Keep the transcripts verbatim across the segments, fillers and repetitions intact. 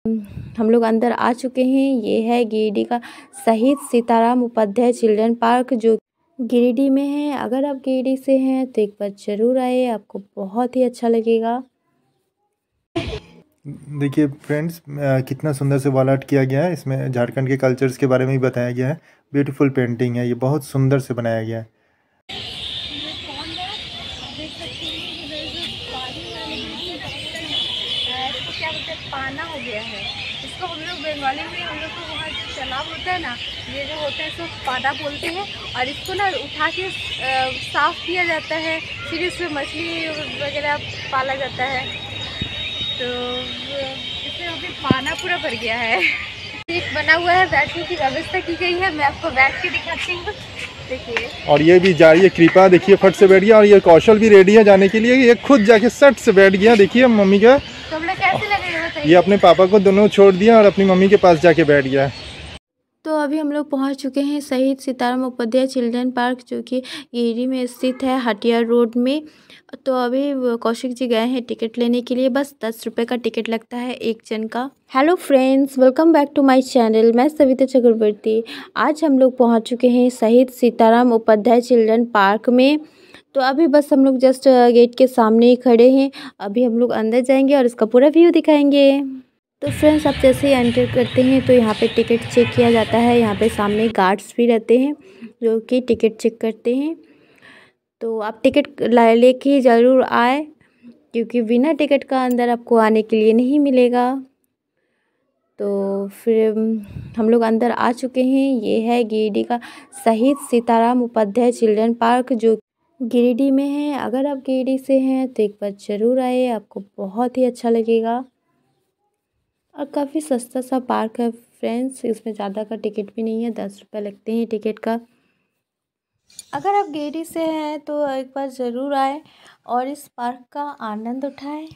हम लोग अंदर आ चुके हैं। ये है गिरिडीह का शहीद सीताराम उपाध्याय चिल्ड्रन पार्क जो गिरिडीह में है। अगर आप गिरिडीह से हैं तो एक बार ज़रूर आए, आपको बहुत ही अच्छा लगेगा। देखिए फ्रेंड्स, कितना सुंदर से वॉल आर्ट किया गया है। इसमें झारखंड के कल्चर्स के बारे में भी बताया गया है। ब्यूटीफुल पेंटिंग है, ये बहुत सुंदर से बनाया गया है। क्या बोलते हैं, पाना हो गया है इसको हम लोग बंगाली में, हम लोग को वहाँ जो तालाब होता है ना, ये जो होता है इसको पाना बोलते हैं। और इसको ना उठा के साफ़ किया जाता है, फिर इसमें मछली वगैरह पाला जाता है। तो इसमें अभी पाना पूरा भर गया है। सीट बना हुआ है, बैठने की व्यवस्था की गई है। मैं आपको बैठ के दिखाती हूँ, देखिए। और ये भी जा रही है कृपा, देखिए फट से बैठ गया। और ये कौशल भी रेडी है जाने के लिए, ये खुद जाके सट से बैठ गया। देखिए मम्मी का, तो हम लोग कैसे लगेगा बताइए। ये अपने पापा को दोनों छोड़ दिया और अपनी मम्मी के पास जाके बैठ गया। तो अभी हम लोग पहुंच चुके हैं शहीद सीताराम उपाध्याय चिल्ड्रन पार्क, जो कि गिरिडीह में स्थित है, हटिया रोड में। तो अभी कौशिक जी गए हैं टिकट लेने के लिए। बस दस रुपये का टिकट लगता है एक जन का। Hello friends, welcome back to my channel. मैं सविता चक्रवर्ती। आज हम लोग पहुंच चुके हैं शहीद सीताराम उपाध्याय चिल्ड्रन पार्क में। तो अभी बस हम लोग जस्ट गेट के सामने ही खड़े हैं। अभी हम लोग अंदर जाएंगे और इसका पूरा व्यू दिखाएंगे। तो फ्रेंड्स, आप जैसे ही एंटर करते हैं तो यहाँ पे टिकट चेक किया जाता है। यहाँ पे सामने गार्ड्स भी रहते हैं जो कि टिकट चेक करते हैं। तो आप टिकट लेके ज़रूर आए, क्योंकि बिना टिकट का अंदर आपको आने के लिए नहीं मिलेगा। तो फिर हम लोग अंदर आ चुके हैं। ये है गिरिडीह का शहीद सीताराम उपाध्याय चिल्ड्रन पार्क जो गिरिडीह में है। अगर आप गिरिडीह से हैं तो एक बार ज़रूर आए, आपको बहुत ही अच्छा लगेगा। और काफ़ी सस्ता सा पार्क है फ्रेंड्स, इसमें ज़्यादा का टिकट भी नहीं है, दस रुपये लगते हैं टिकट का। अगर आप गिरिडीह से हैं तो एक बार ज़रूर आए और इस पार्क का आनंद उठाएं।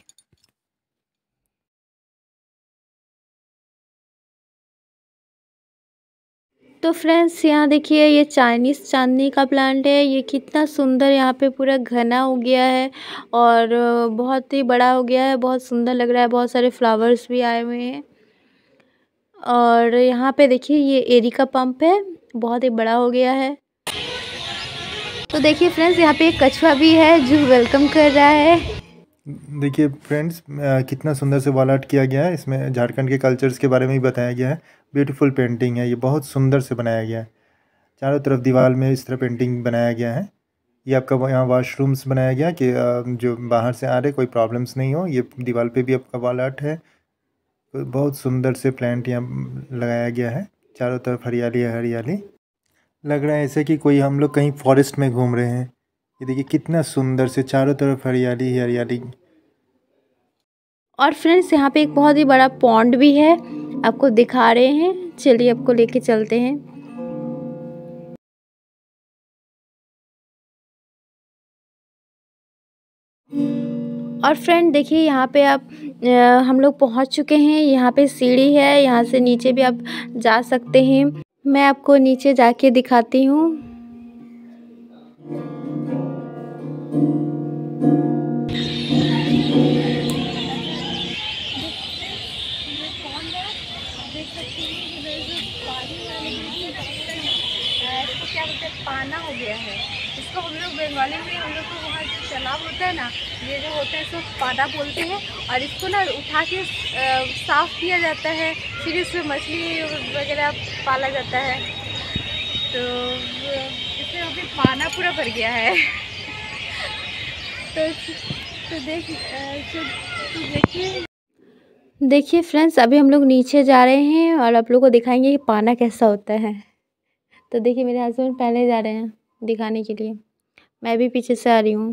तो फ्रेंड्स, यहाँ देखिए, ये चाइनीज़ चांदनी का प्लांट है। ये कितना सुंदर यहाँ पे पूरा घना हो गया है और बहुत ही बड़ा हो गया है, बहुत सुंदर लग रहा है। बहुत सारे फ्लावर्स भी आए हुए हैं। और यहाँ पे देखिए, ये एरी का पंप है, बहुत ही बड़ा हो गया है। तो देखिए फ्रेंड्स, यहाँ पे एक कछुआ भी है जो वेलकम कर रहा है। देखिए फ्रेंड्स, कितना सुंदर से वॉल आर्ट किया गया है। इसमें झारखंड के कल्चर्स के बारे में भी बताया गया है। ब्यूटीफुल पेंटिंग है, ये बहुत सुंदर से बनाया गया है। चारों तरफ दीवार में इस तरह पेंटिंग बनाया गया है। ये आपका यहाँ वॉशरूम्स बनाया गया कि जो बाहर से आ रहे कोई प्रॉब्लम्स नहीं हो। ये दीवार पे भी आपका वॉल आर्ट है। तो बहुत सुंदर से प्लांट यहाँ लगाया गया है। चारों तरफ हरियाली है, हरियाली लग रहा है ऐसे कि कोई हम लोग कहीं फॉरेस्ट में घूम रहे हैं। ये देखिए कितना सुंदर से चारों तरफ हरियाली ही हरियाली। और फ्रेंड्स, यहाँ पे एक बहुत ही बड़ा पॉन्ड भी है, आपको दिखा रहे हैं। चलिए आपको लेके चलते हैं। और फ्रेंड देखिए, यहाँ पे आप आ, हम लोग पहुँच चुके हैं। यहाँ पे सीढ़ी है, यहाँ से नीचे भी आप जा सकते हैं। मैं आपको नीचे जाके दिखाती हूँ। क्या बोलते हैं, पाना हो गया है इसको हम लोग बंगाली में, हम लोग को वहाँ जो तालाब होता है ना, ये जो होता है इसको पाना बोलते हैं। और इसको ना उठा के साफ़ किया जाता है, फिर इसमें मछली वगैरह पाला जाता है। तो इसमें अभी पाना पूरा भर गया है। तो तो देख तो देखिए देखिए फ्रेंड्स, अभी हम लोग नीचे जा रहे हैं और आप लोगों को दिखाएंगे कि पाना कैसा होता है। तो देखिए, मेरे हस्बैंड पहले जा रहे हैं दिखाने के लिए, मैं भी पीछे से आ रही हूँ।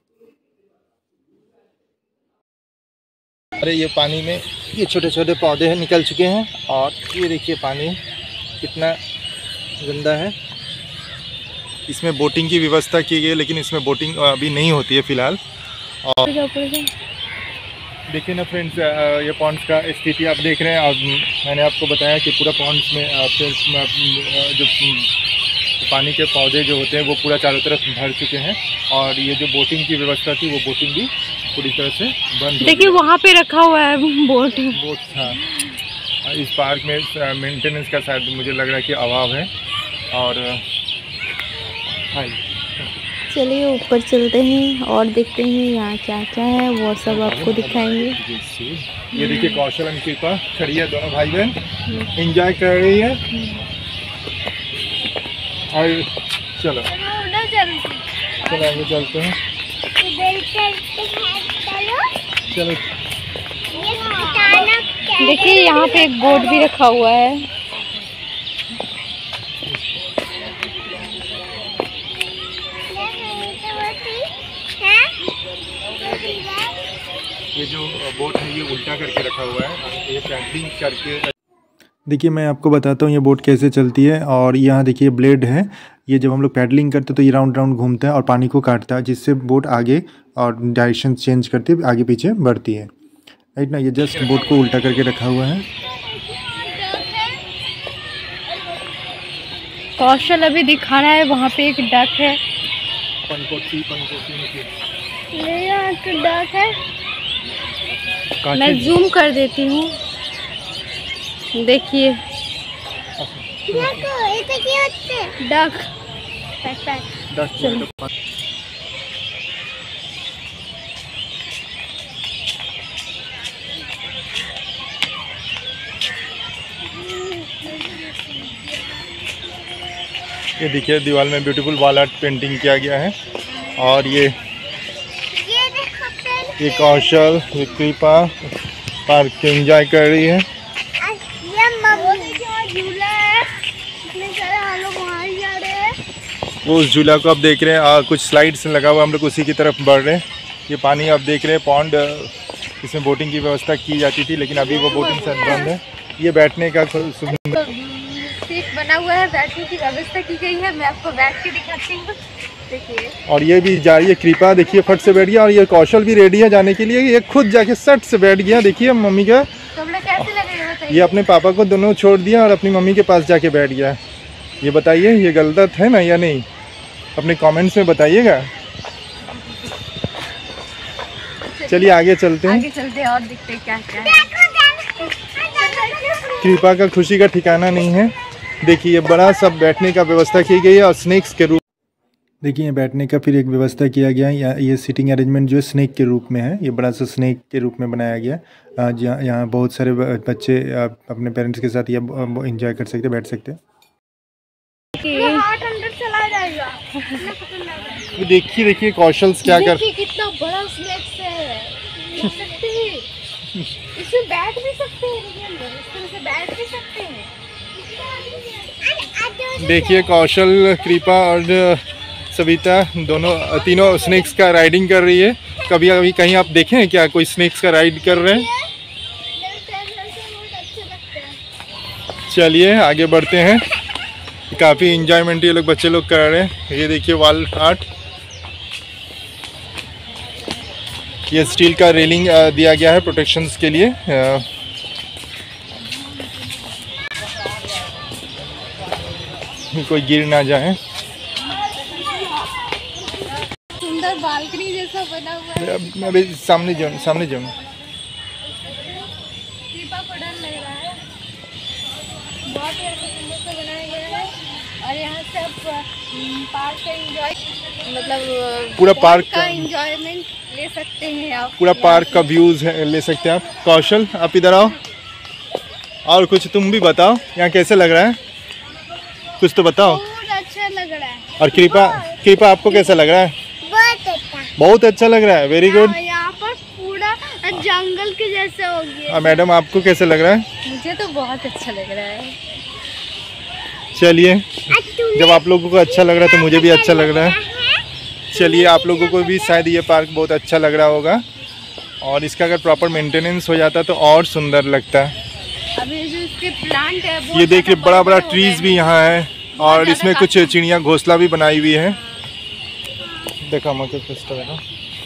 अरे ये पानी में ये छोटे छोटे पौधे हैं निकल चुके हैं। और ये देखिए पानी कितना गंदा है। इसमें बोटिंग की व्यवस्था की गई है, लेकिन इसमें बोटिंग अभी नहीं होती है फ़िलहाल। और देखिए ना फ्रेंड्स, ये पॉन्ड्स का स्थिति आप देख रहे हैं। और मैंने आपको बताया कि पूरा पॉन्ड्स में जो पानी के पौधे जो होते हैं वो पूरा चारों तरफ भर चुके हैं। और ये जो बोटिंग की व्यवस्था थी वो बोटिंग भी पूरी तरह से बंद। देखिए वहाँ पे रखा हुआ है बोट बोट था। इस पार्क में मेंटेनेंस का शायद मुझे लग रहा है कि अभाव है। और हाय चलिए ऊपर चलते हैं और देखते हैं यहाँ क्या क्या है, वो सब आपको दिखाएंगे। ये देखिए कौशल और कृपा खड़ी है, दोनों भाई बहन एंजॉय कर रही है। और चलो चलो आगे चलते हैं। चलो देखिए यहाँ पे एक बोट भी रखा हुआ है। ये जो बोट है ये उल्टा करके रखा हुआ है, ये पैडलिंग करके। देखिए मैं आपको बताता हूँ ये बोट कैसे चलती है। और यहाँ देखिए ब्लेड है, ये जब हम लोग पैडलिंग करते हैं तो ये राउंड राउंड घूमता है और पानी को काटता है, जिससे बोट आगे और डायरेक्शन चेंज करती है, आगे पीछे बढ़ती है, राइट ना। ये जस्ट बोट को उल्टा करके रखा हुआ है। कौशल अभी दिखा रहा है, वहाँ पे एक डक है। पनकोटी पनकोटी यहाँ तो डक है, मैं जूम कर देती हूँ। देखिए डक चलो। ये देखिए दीवार में ब्यूटीफुल वॉल आर्ट पेंटिंग किया गया है। और ये ये कौशल ये कृपा पार्क एंजॉय कर रही है। वो उस झूला को आप देख रहे हैं, आ, कुछ स्लाइड्स लगा हुआ, हम लोग उसी की तरफ बढ़ रहे हैं। ये पानी आप देख रहे हैं पॉन्ड, इसमें बोटिंग की व्यवस्था की जाती थी, लेकिन अभी वो बोटिंग से बंद है। ये बैठने का सीट बना हुआ है, बैठने की व्यवस्था की गई है, मैं आपको बैठ के दिखाती हूँ। देखिए और ये भी जा रही है कृपा, देखिए फट से बैठ गया। और ये कौशल भी रेडी है जाने के लिए, ये खुद जाके सट से बैठ गया। देखिए मम्मी का, तो हम लोग कैसे लगे ये अपने पापा को दोनों छोड़ दिया और अपनी मम्मी के पास जाके बैठ गया। ये बताइए ये गलत है ना या नहीं, अपने कमेंट्स में बताइएगा। चलिए आगे चलते हैं, आगे चलते हैं और देखते हैं क्या क्या है। कृपा का खुशी का ठिकाना नहीं है। देखिए बड़ा सब बैठने का व्यवस्था की गई है और स्नेक्स के रूप, देखिए बैठने का फिर एक व्यवस्था किया गया है। ये सीटिंग अरेंजमेंट जो है स्नेक के रूप में है, ये बड़ा सा स्नेक के रूप में बनाया गया। जहाँ यहाँ बहुत सारे बच्चे अपने पेरेंट्स के साथ ये एंजॉय कर सकते, बैठ सकते हैं। देखिए देखिए कौशल क्या कर, कितना बड़ा स्नेक्स है, देख सकते हैं। इसमें बैठ भी सकते हैं, इस तरह से बैठ भी सकते हैं। देखिए कौशल कृपा और सविता दोनों तीनों स्नेक्स का राइडिंग कर रही है। कभी कभी कहीं आप देखें क्या कोई स्नेक्स का राइड कर रहे हैं? चलिए आगे बढ़ते हैं। काफ़ी इंजॉयमेंट ये लोग बच्चे लोग कर रहे हैं। ये देखिए वॉल आर्ट, ये स्टील का रेलिंग दिया गया है प्रोटेक्शंस के लिए। कोई गिर ना जाए। सुंदर बालकनी जैसा बना हुआ है। अभी सामने जाऊँ सामने जाऊँ कृपा को डर लग रहा है, बहुत ही सुंदर से बनाया गया है। और यहाँ से आप पार्क का एंजॉय, मतलब पूरा पार्क का एंजॉयमेंट ले सकते हैं आप। पूरा पार्क का व्यूज है, ले सकते हैं आप। कौशल आप इधर आओ, और कुछ तुम भी बताओ, यहाँ कैसे लग रहा है, कुछ तो बताओ। बहुत अच्छा लग रहा है। और कृपा कृपा आपको कैसा लग रहा है? बहुत अच्छा, बहुत अच्छा लग रहा है, वेरी गुड। यहाँ पर पूरा जंगल के जैसा हो गया। और मैडम आपको कैसा लग रहा है? मुझे तो बहुत अच्छा लग रहा है। चलिए जब आप लोगों को अच्छा लग रहा है तो मुझे भी अच्छा लग रहा है। चलिए आप लोगों को भी शायद ये पार्क बहुत अच्छा लग रहा होगा, और इसका अगर प्रॉपर मेंटेनेंस हो जाता तो और सुंदर लगता। अभी जो इसके प्लांट है वो ये देखिए बड़ा बड़ा ट्रीज भी यहाँ है, और इसमें कुछ चिड़िया घोंसला भी बनाई हुई है। देखा मकर फेस्टिवल,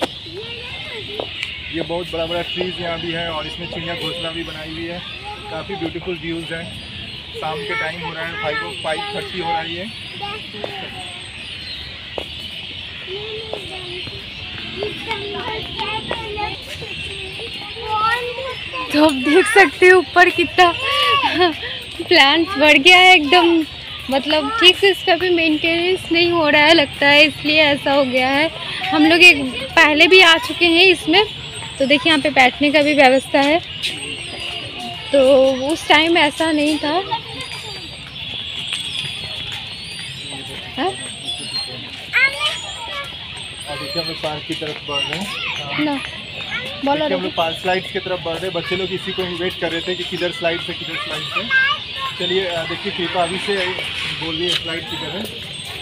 ये बहुत बड़ा बड़ा ट्रीज यहाँ भी है, और इसमें चिड़िया घोंसला भी बनाई हुई है। काफ़ी ब्यूटीफुल व्यूज़ हैं। शाम के टाइम हो रहा है, फाइव ओ फाइव थर्टी हो रही है। तो आप देख सकते हो ऊपर कितना प्लांट्स बढ़ गया है एकदम, मतलब ठीक से इसका भी मेंटेनेंस नहीं हो रहा है लगता है, इसलिए ऐसा हो गया है। हम लोग एक पहले भी आ चुके हैं इसमें, तो देखिए यहाँ पे बैठने का भी व्यवस्था है, तो उस टाइम ऐसा नहीं था। देखिए हम लोग पार्क की तरफ बढ़ रहे हैं ना, बोलो। हम लोग पार्क स्लाइड्स की तरफ बढ़ रहे हैं। बच्चे लोग इसी को वेट कर रहे थे कि किधर स्लाइड से किधर स्लाइड से। चलिए देखिए कृपा अभी से बोल रही है स्लाइड किधर है।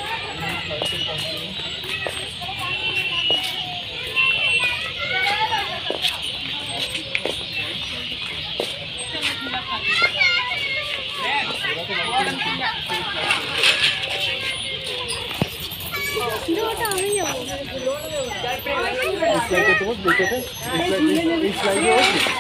तो देखे थे इस स्लाइड में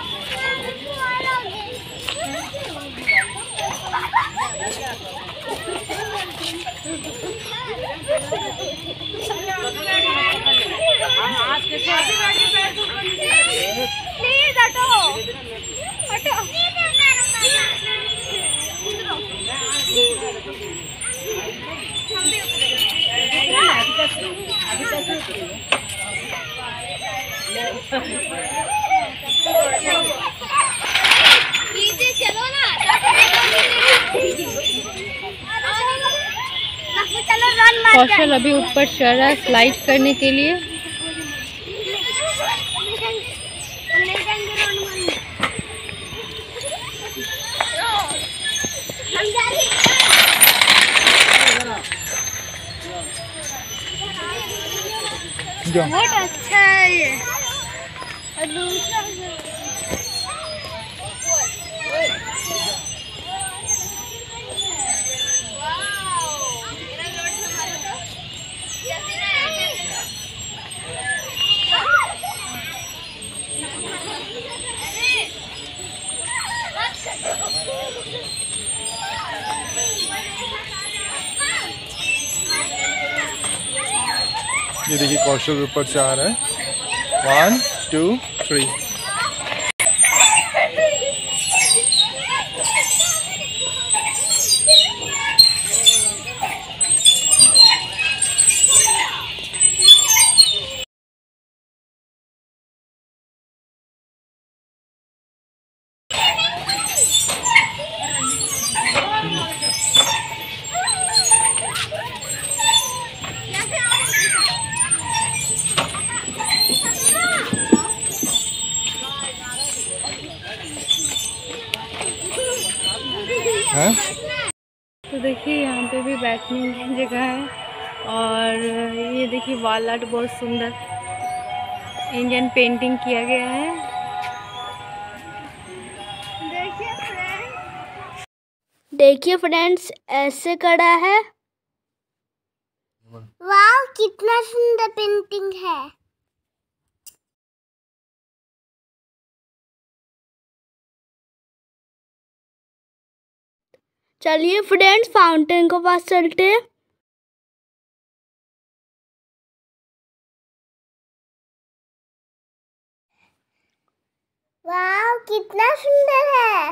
कौशल अभी ऊपर चढ़ रहा है स्लाइड करने के लिए। बहुत अच्छा है ये। और दूसरा ये देखिए कौशल ऊपर से आ रहा है। One two three. है? तो देखिए यहाँ पे भी बैठने की जगह है, और ये देखिए वॉल आर्ट बहुत सुंदर इंडियन पेंटिंग किया गया है। देखिए फ्रेंड्स, देखिए फ्रेंड्स ऐसे कड़ा है। वाह कितना सुंदर पेंटिंग है। चलिए फ्रेंड्स फाउंटेन के पास चलते हैं। वाह कितना सुंदर है।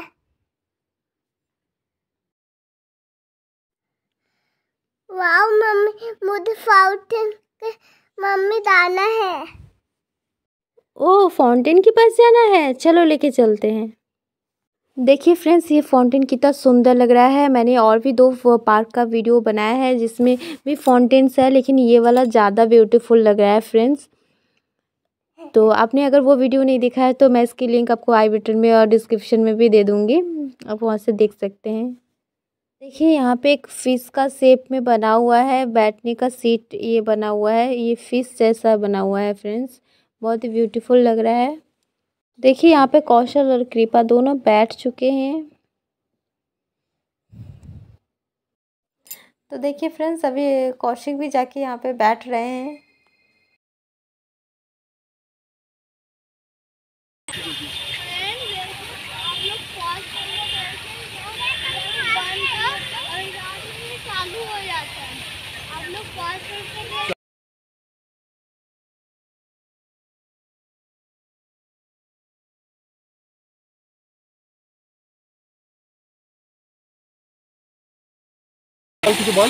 वाह मम्मी मुझे फाउंटेन के मम्मी जाना है। ओह फाउंटेन के पास जाना है, चलो लेके चलते हैं। देखिए फ्रेंड्स ये फाउंटेन कितना सुंदर लग रहा है। मैंने और भी दो पार्क का वीडियो बनाया है जिसमें भी फाउंटेन्स है, लेकिन ये वाला ज़्यादा ब्यूटीफुल लग रहा है फ्रेंड्स। तो आपने अगर वो वीडियो नहीं देखा है तो मैं इसकी लिंक आपको आई बटन में और डिस्क्रिप्शन में भी दे दूँगी, आप वहाँ से देख सकते हैं। देखिए यहाँ पे एक फ़िश का शेप में बना हुआ है, बैठने का सीट ये बना हुआ है, ये फ़िश जैसा बना हुआ है फ्रेंड्स, बहुत ही ब्यूटीफुल लग रहा है। देखिए यहाँ पे कौशल और कृपा दोनों बैठ चुके हैं। तो देखिए फ्रेंड्स अभी कौशिक भी जाके यहाँ पे बैठ रहे हैं। चालू हो जाता है, आप लोग बॉल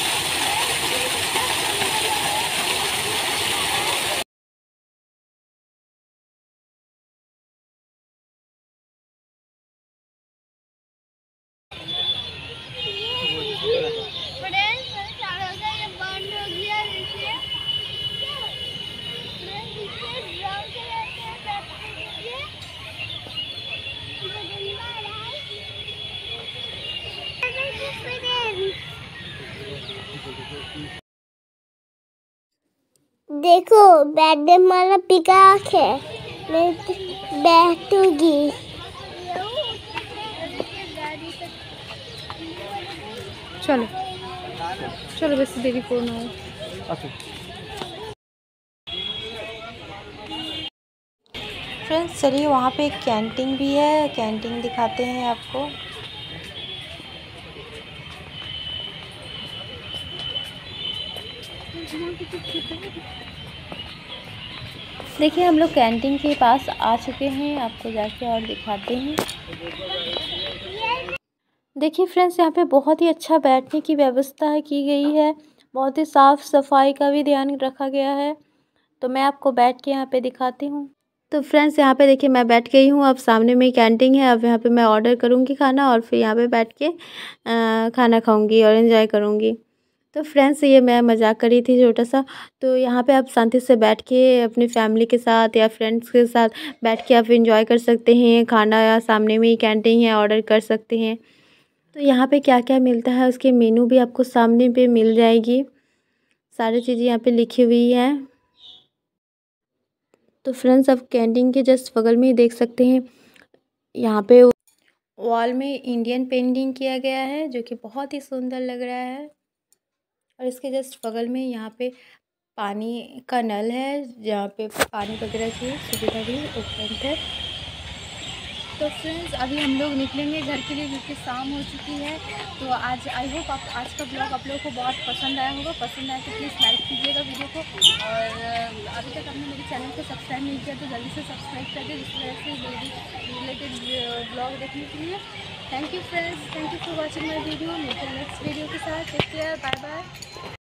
देखो बैठने वाला पिकाक है, मैं बैठूंगी। चलो चलो बस देरी को ना हो। फ्रेंड्स चलिए वहाँ पे एक कैंटीन भी है, कैंटीन दिखाते हैं आपको। देखिए हम लोग कैंटीन के पास आ चुके हैं, आपको जाके और दिखाते हैं। देखिए फ्रेंड्स यहाँ पे बहुत ही अच्छा बैठने की व्यवस्था की गई है, बहुत ही साफ़ सफाई का भी ध्यान रखा गया है। तो मैं आपको बैठ के यहाँ पे दिखाती हूँ। तो फ्रेंड्स यहाँ पे देखिए मैं बैठ गई हूँ, अब सामने में कैंटीन है। अब यहाँ पे मैं ऑर्डर करूँगी खाना और फिर यहाँ पे बैठ के आ, खाना खाऊँगी और एंजॉय करूँगी। तो फ्रेंड्स ये मैं मजाक करी थी छोटा सा। तो यहाँ पे आप शांति से बैठ के अपनी फैमिली के साथ या फ्रेंड्स के साथ बैठ के आप एंजॉय कर सकते हैं। खाना या सामने में ही कैंटीन है, ऑर्डर कर सकते हैं। तो यहाँ पे क्या क्या मिलता है उसके मेनू भी आपको सामने पे मिल जाएगी, सारी चीज़ें यहाँ पे लिखी हुई हैं। तो फ्रेंड्स आप कैंटीन के जस्ट बगल में ही देख सकते हैं, यहाँ पे वॉल में इंडियन पेंटिंग किया गया है जो कि बहुत ही सुंदर लग रहा है। और इसके जस्ट बगल में यहाँ पे पानी का नल है, जहाँ पे पानी वगैरह की सुविधा भी उपलब्ध है। तो फ्रेंड्स अभी हम लोग निकलेंगे घर के लिए क्योंकि शाम हो चुकी है। तो आज आई होप आप आज का ब्लॉग आप लोगों को बहुत पसंद आया होगा। पसंद आया तो प्लीज़ लाइक कीजिएगा वीडियो को, और अभी तक आपने मेरे चैनल को सब्सक्राइब नहीं किया तो जल्दी से सब्सक्राइब कर दे, जिस वजह से रिलेटेड ब्लॉग देखने के लिए। Thank you friends, thank you for watching my video. मिलते हैं नेक्स्ट वीडियो के साथ। Take care, bye bye.